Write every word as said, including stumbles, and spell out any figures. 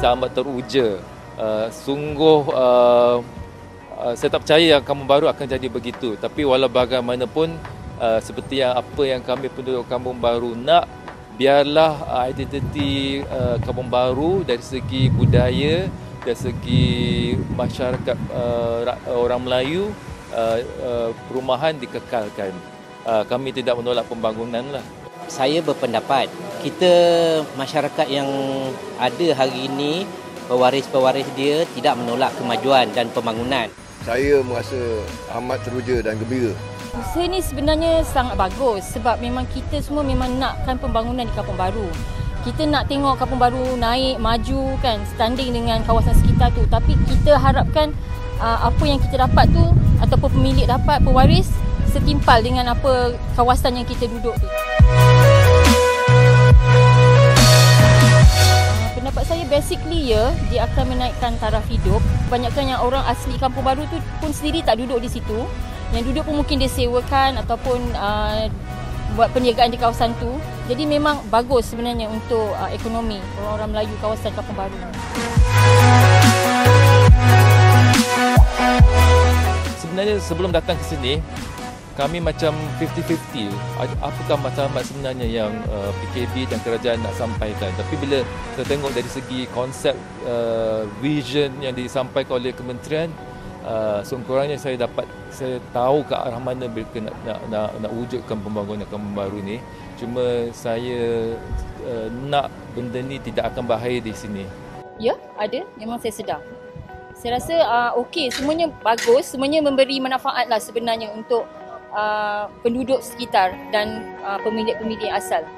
kita amat teruja. Uh, sungguh uh, uh, saya tak percaya yang Kampung Baru akan jadi begitu. Tapi walau bagaimanapun, uh, seperti yang apa yang kami penduduk Kampung Baru nak, biarlah uh, identiti uh, Kampung Baru dari segi budaya, dari segi masyarakat uh, orang Melayu, uh, uh, perumahan dikekalkan. Uh, kami tidak menolak pembangunan lah. Saya berpendapat kita masyarakat yang ada hari ini, pewaris-pewaris dia tidak menolak kemajuan dan pembangunan. Saya merasa amat teruja dan gembira. Usaha ni sebenarnya sangat bagus sebab memang kita semua memang nakkan pembangunan di Kampung Baru. Kita nak tengok Kampung Baru naik, maju kan, standing dengan kawasan sekitar tu. Tapi kita harapkan uh, apa yang kita dapat tu ataupun pemilik dapat, pewaris, setimpal dengan apa kawasan yang kita duduk tu. Pendapat saya basically ya, dia akan menaikkan taraf hidup. Kebanyakan yang orang asli Kampung Baru tu pun sendiri tak duduk di situ. Yang duduk pun mungkin dia sewakan ataupun uh, buat perniagaan di kawasan tu. Jadi memang bagus sebenarnya untuk uh, ekonomi orang-orang Melayu kawasan Kampung Baru. Sebenarnya sebelum datang ke sini, kami macam fifty fifty. Apakah matlamat sebenarnya yang uh, P K B dan kerajaan nak sampaikan. Tapi bila kita tengok dari segi konsep uh, vision yang disampaikan oleh kementerian, uh, sekurang-kurangnya saya dapat, saya tahu ke arah mana mereka nak, nak, nak, nak wujudkan pembangunan Kampung Baru ni. Cuma saya uh, nak benda ni tidak akan bahaya di sini. Ya, ada. Memang saya sedar. Saya rasa uh, okey, semuanya bagus, semuanya memberi manfaat lah sebenarnya untuk Uh, penduduk sekitar dan uh, pemilik-pemilik asal.